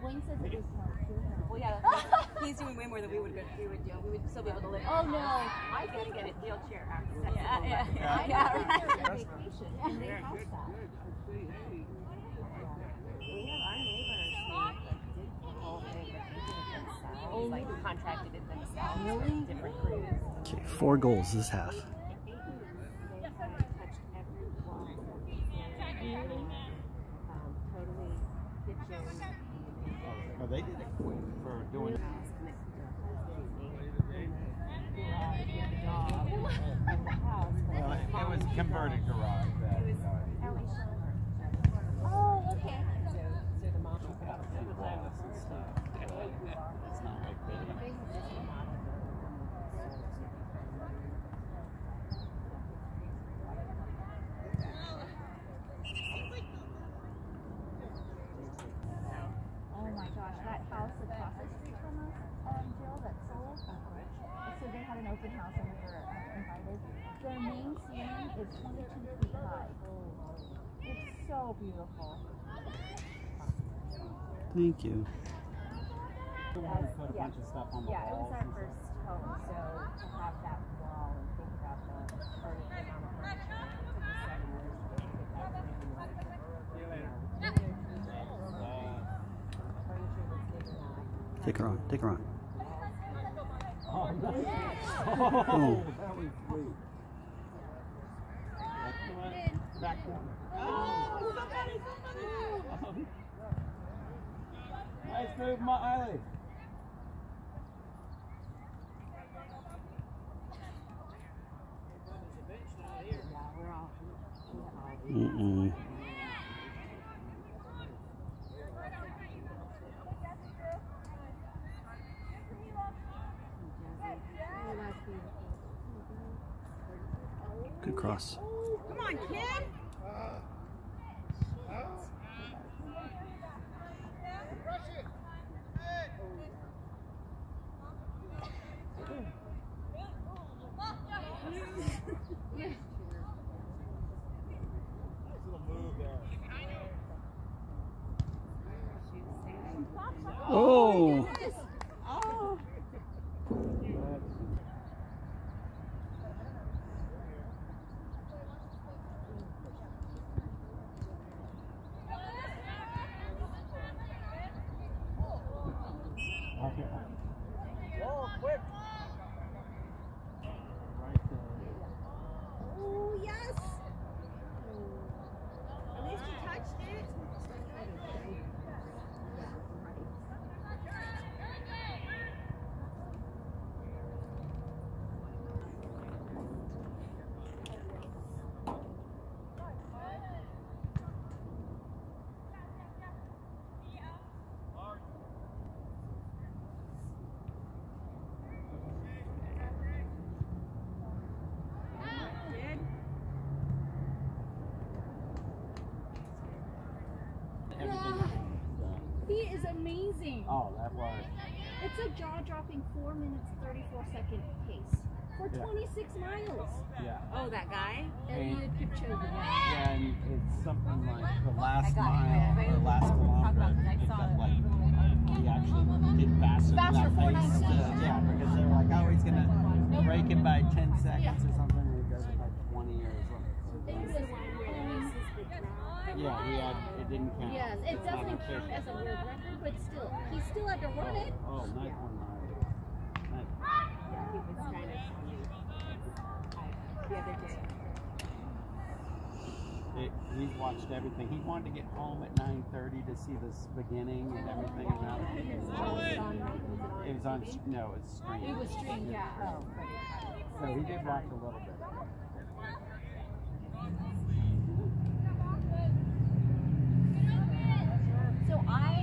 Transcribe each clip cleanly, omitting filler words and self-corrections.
Wayne says it was well, yeah, he's doing way more than we would do. We would still be able to live. Oh no, I gotta get a wheelchair after that. Yeah, right. Vacation and they house that. We have our neighbors who did the whole thing, themselves, like contracted it themselves. Really? Different crews. Okay, 4 goals this half. Oh, they did it quick for doing it. Well, it was converted garage. Oh, okay. So the mom put up the walls and stuff. It's not like they Oh my gosh, that house across the street from us, Jill, that sold. So they had an open house and we were invited. Their main ceiling is 22 feet high. It's so beautiful. Thank you. Put a bunch of stuff on the Yeah, it was walls our and first home, so to have that wall and think about the amount of furniture, it took us 7 years to get that done. Take her on. Take her on. Oh, nice. Oh, that was sweet. Back corner. Oh, somebody. Nice move, Miley. Mm-mm. Good cross. Come on, Kim! Oh! Oh, quick! Oh, yes! At least you touched it. He is amazing. Oh, that was. It's a jaw-dropping 4 minutes 34-second pace for 26 miles. Yeah. Oh, that guy? Eliud Kipchoge. Yeah, and it's something like the last mile or last kilometer. It's like he actually did faster than that pace. Yeah, because they were like, oh, he's gonna break it by 10 seconds or something, and he goes it by 20 or something. Yeah, it didn't count. Yes, it doesn't count as a world record, but still, he still had to run it. Oh, nice one, Mike. Nice. Yeah, he was kind of the other day. He's watched everything. He wanted to get home at 9:30 to see this beginning and everything. And that. It was on. No, it was streamed. It was streamed, yeah. Oh, so he did watch a little bit. So after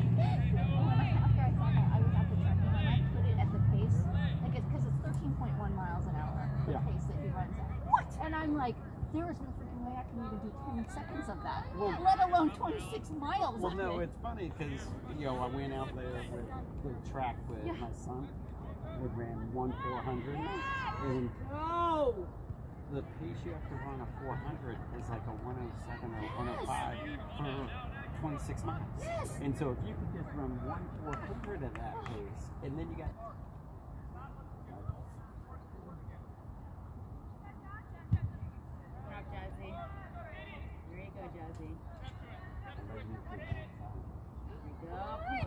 I saw that, I was at the track and I put it at the pace, like because it's 13.1 miles an hour, the pace that he runs at. What? And I'm like, there is no freaking way I can even do 10 seconds of that, let alone 26 miles. Well, no, it's funny because I went out there with the track with my son. We ran 1/400, and the pace you have to run a 400 is like a 107 or 105 for 26 miles. Yes. And so if you could just run 1/4 quicker than that pace, and then you got. Drop, Jazzy. There you go, Jazzy. There you go.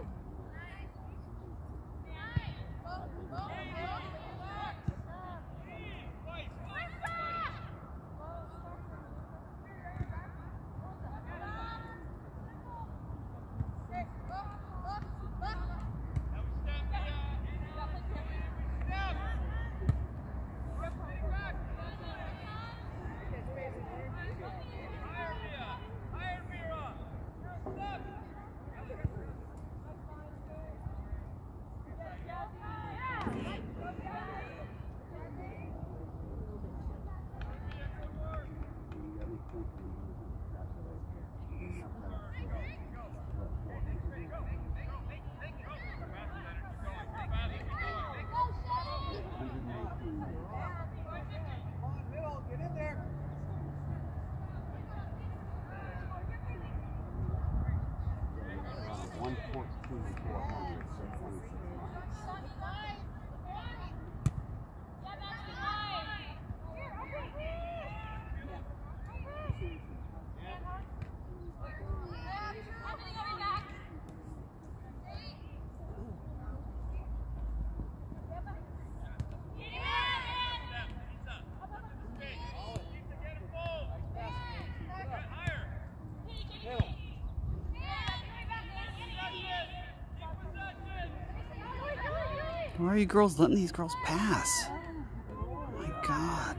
Why are you girls letting these girls pass? Oh my God.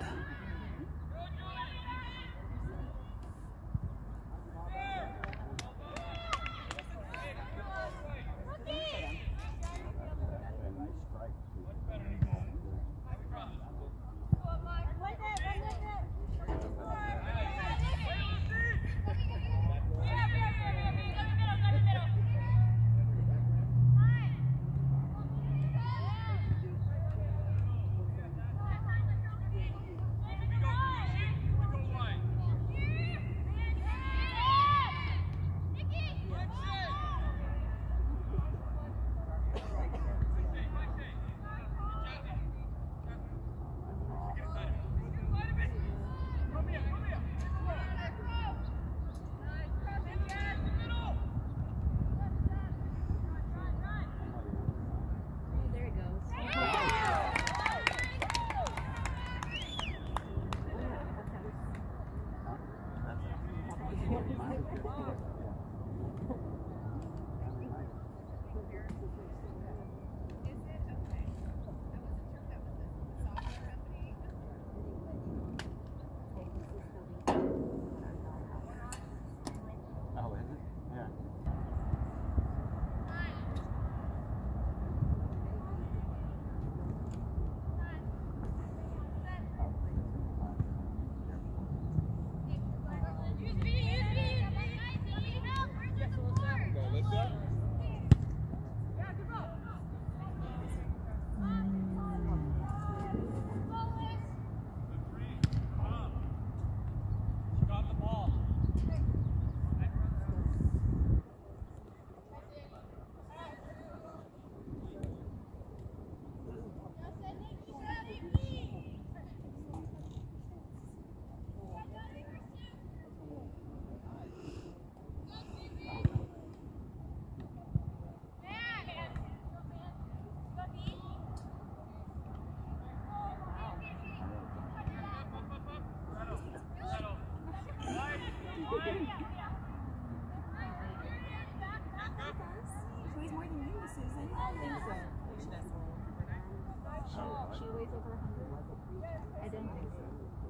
She weighs over 100. I didn't think so.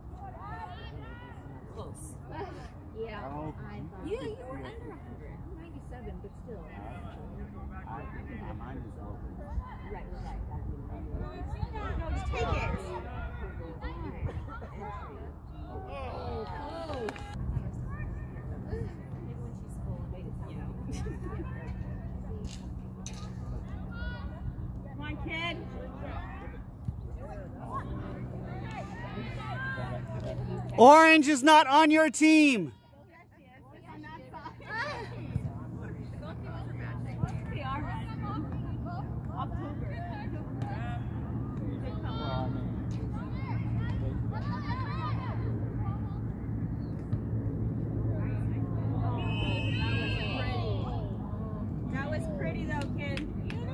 Close. Yeah, I thought. You were under 100. I'm 97, but still. Mine is lower. Right. No, just take it. Oh, close. Maybe when she's full of weight, it's Come on, kid. Orange is not on your team. pretty though, kid.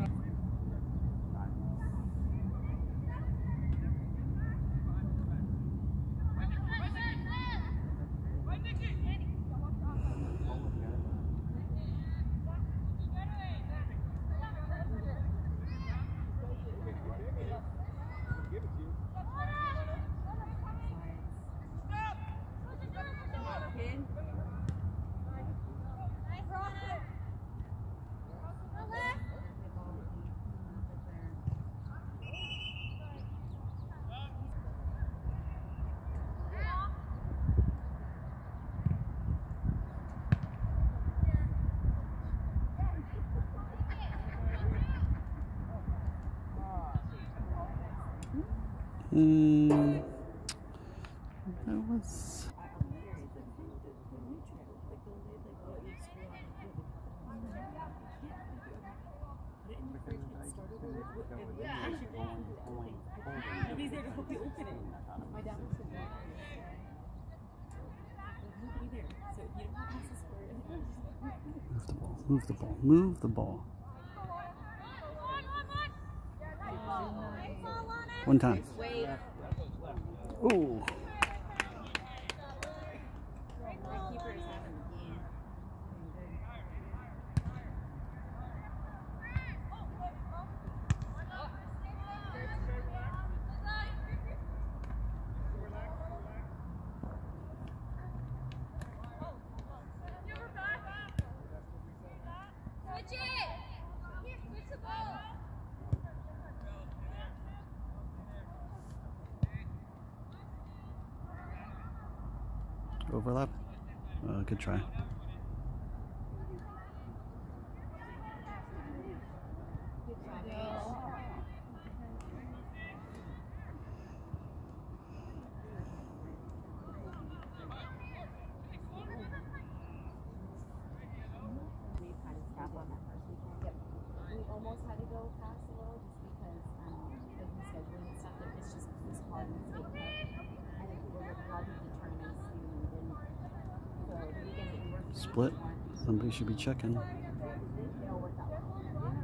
That was. Nobody's there to help you open it. My dad was there. Nobody there. So you don't have access for it. Move the ball. Move the ball. One time. Ooh. Overlap. Good try. We almost had to go past a little just because of the scheduling and stuff. It's just it was hard in the state cup. And then people were allowed to do tournaments and we didn't. So the weekend that we worked Split. Somebody should be checking. it all worked out well.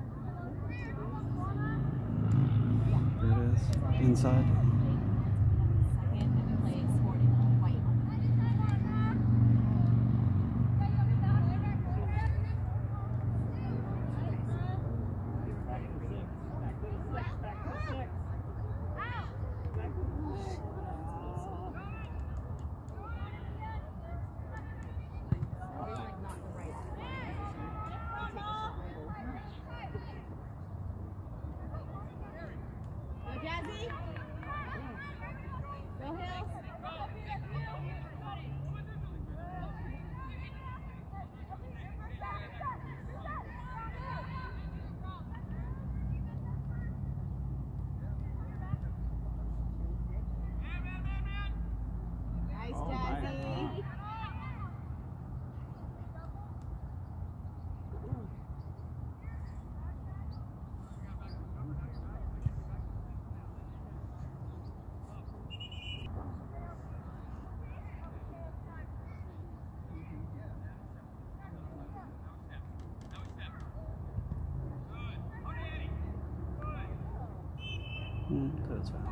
There it is. Inside. Second, and we played sporting white on That's fine.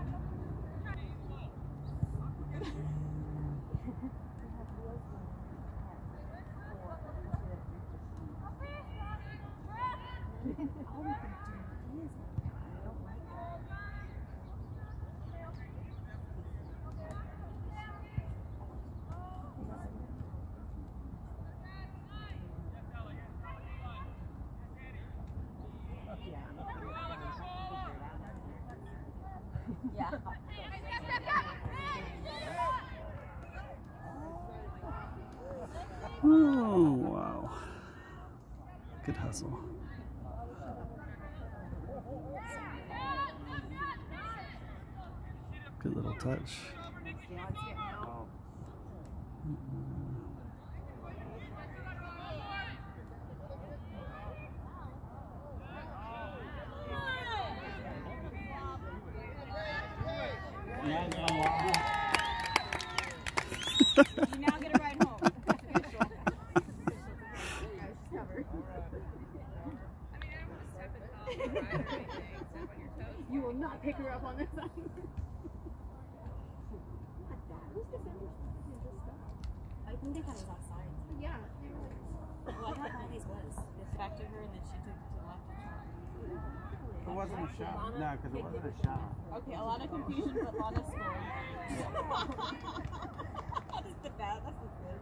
Yeah. Oh, wow. Good hustle. Good little touch. You now get a ride home. Official. Covered. You will not pick her up on this side. I think they thought it was outside. Yeah. Well, I thought Molly's was. They distracted her and then she took it to the left. It wasn't a shower. No, because it wasn't a shower. Okay, a lot of confusion, but a lot of scoring. That's the bad. That's the good.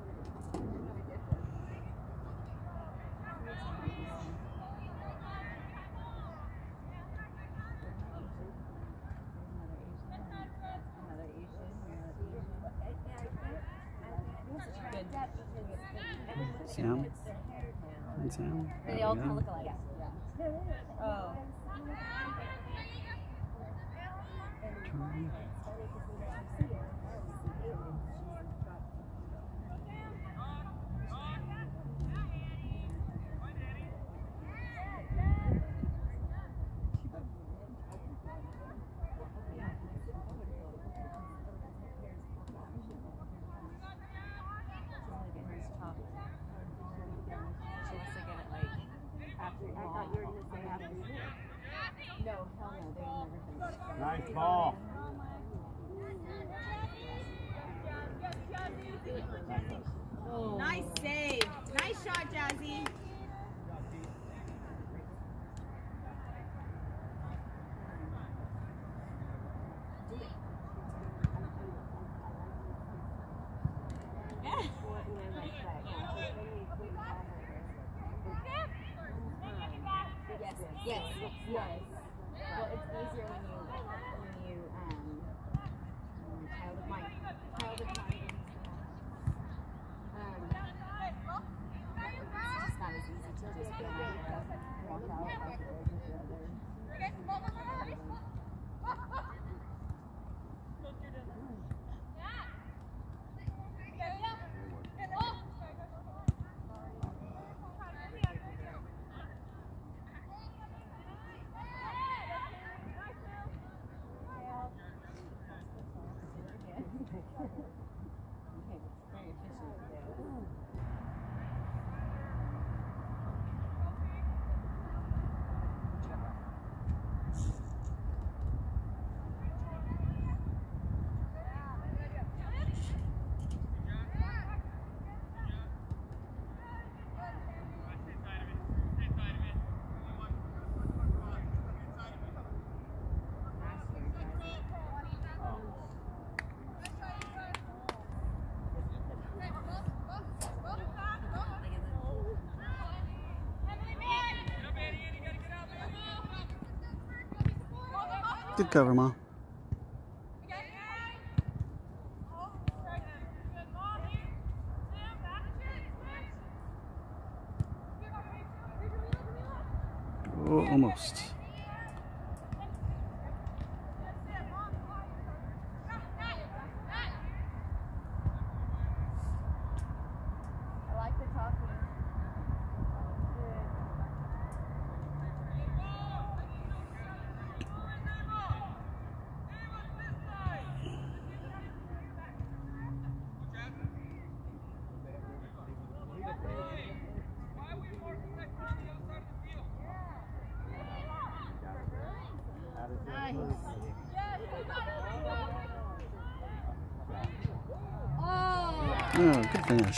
Sam? And Sam? They all kind of look alike. Oh. No, hell no, they will never finish. Nice ball. Oh. Nice save. Nice shot, Jazzy. Yes. Well, it's easier when you child of mine. It's just not as easy to just go out and walk out like it is with the other. Good cover, Mom. Oh, almost. I like the talking. Nice. Oh, good finish.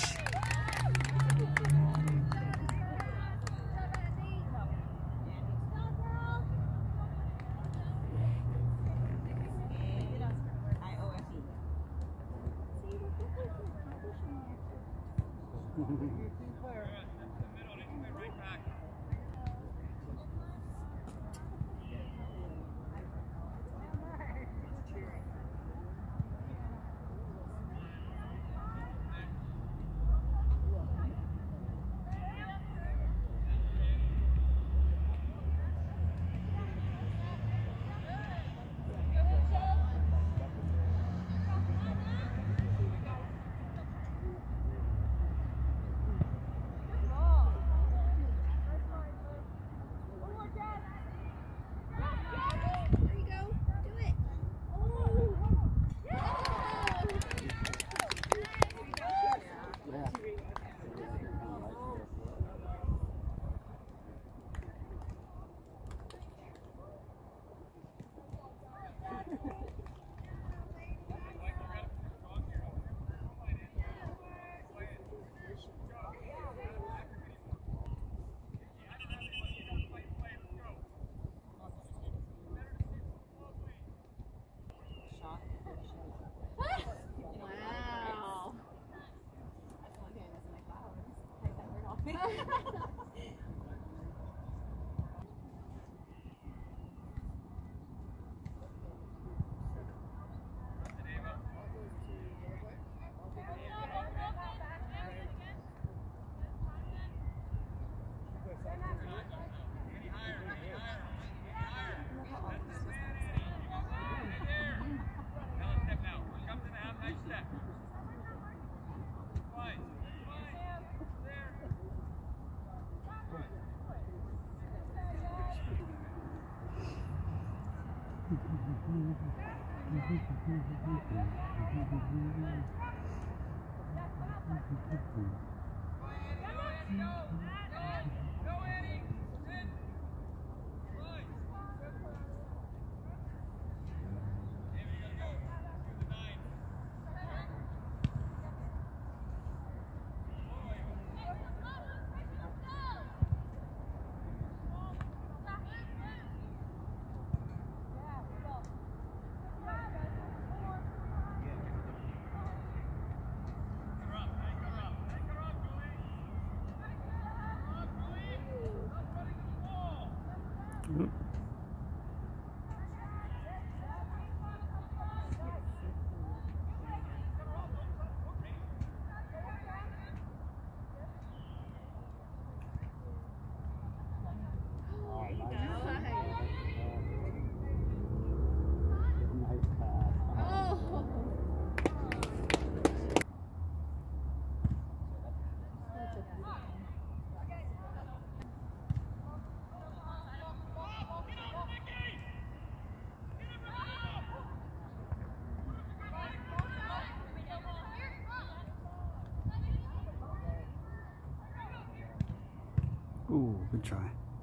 Ooh, good try.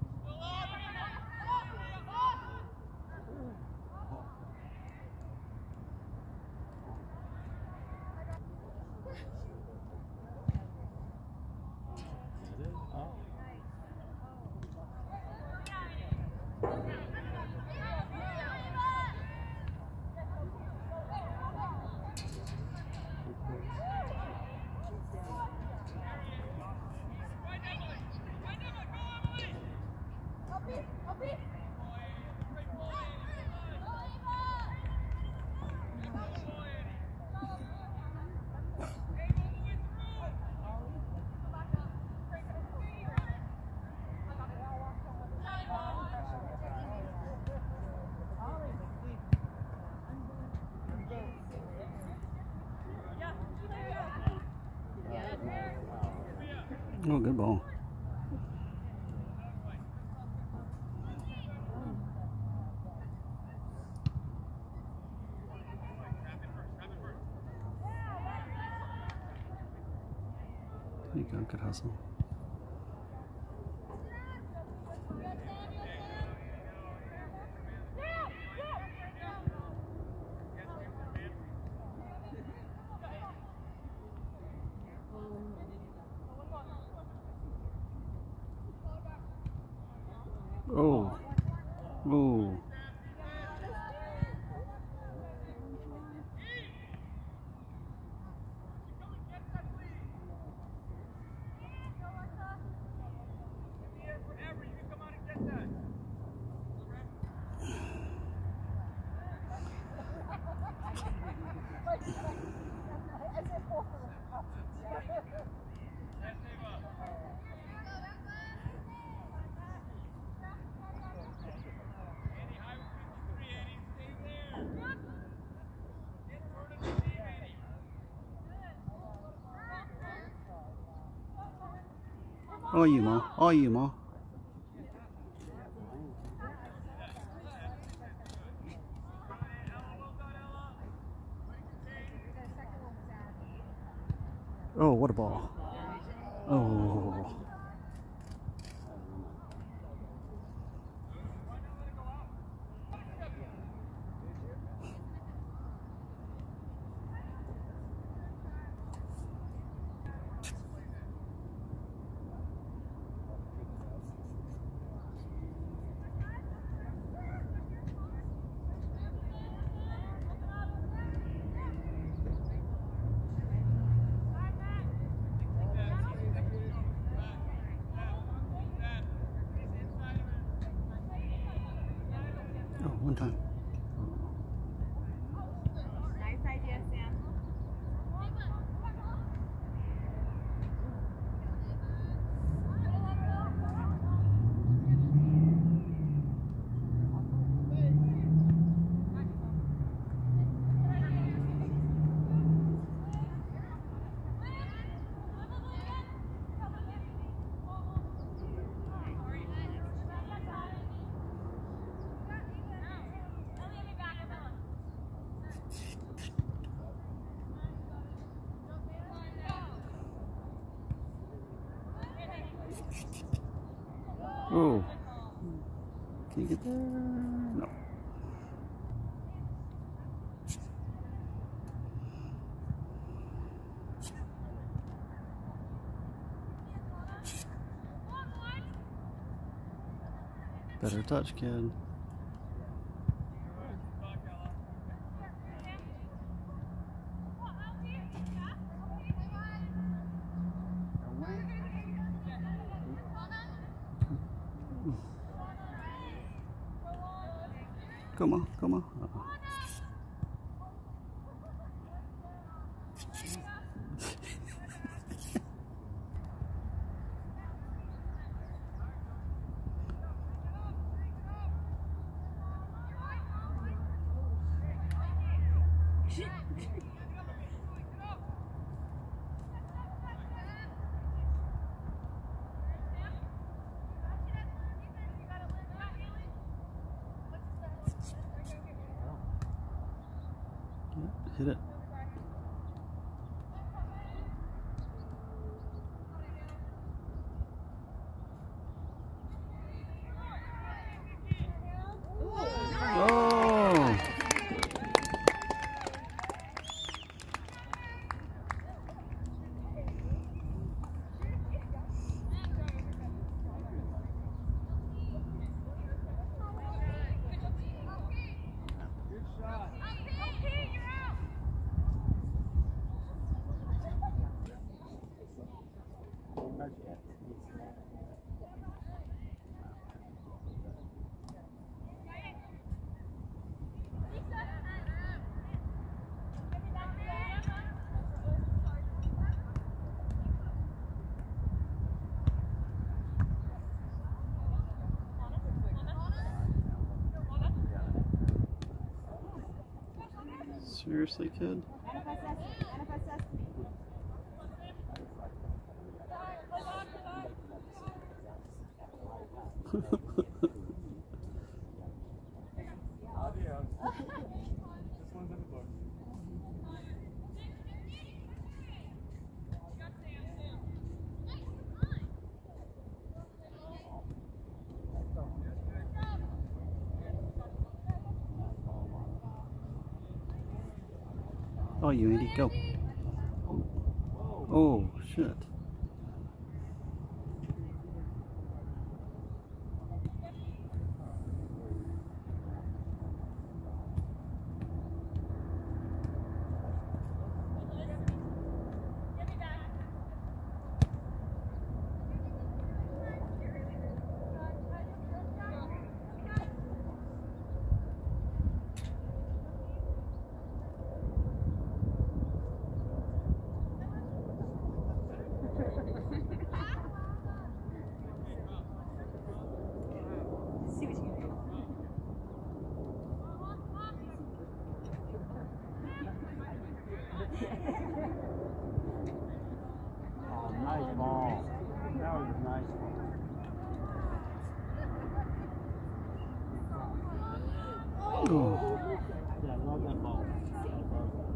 Oh, good ball. There you go, good hustle. Oh, oh. All you, Ma. All you, Ma. Oh, what a ball. Oh. one time. Nice idea, Sam. Oh, can you get there? No. Better touch, kid. Come on, come on. Hit it. Oh! Good shot. Seriously, kid? Oh, you Andy, go. Oh, shit. Oh, nice ball. That was a nice one. Oh. Yeah, I love that ball.